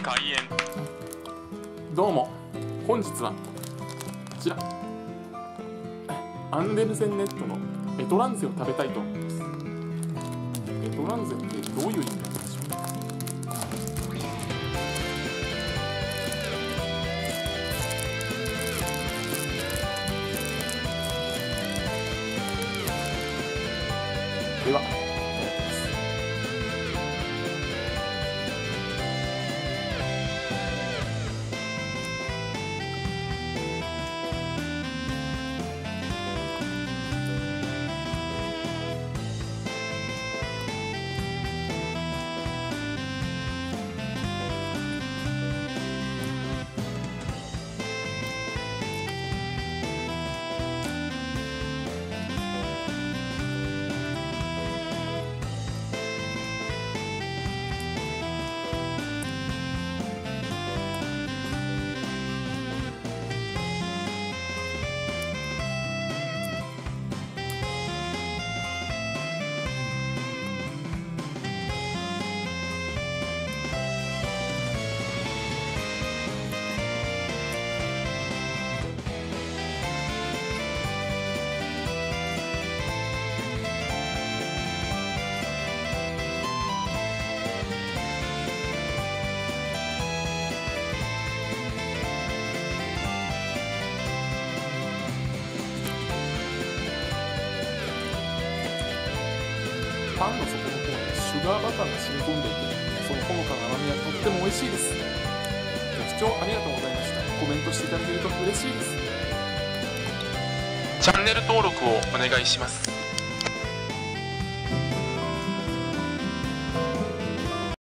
開演。 どうも、本日はこちらアンデルセンネットのエトランゼを食べたいと思います。エトランゼってどういう意味なんでしょうか。では、いただきます。パンの底の方にシュガーバターが染み込んでいて、そのほのかな甘みはとっても美味しいです。ご視聴ありがとうございました。コメントしていただけると嬉しいです。 チャンネル登録をお願いします。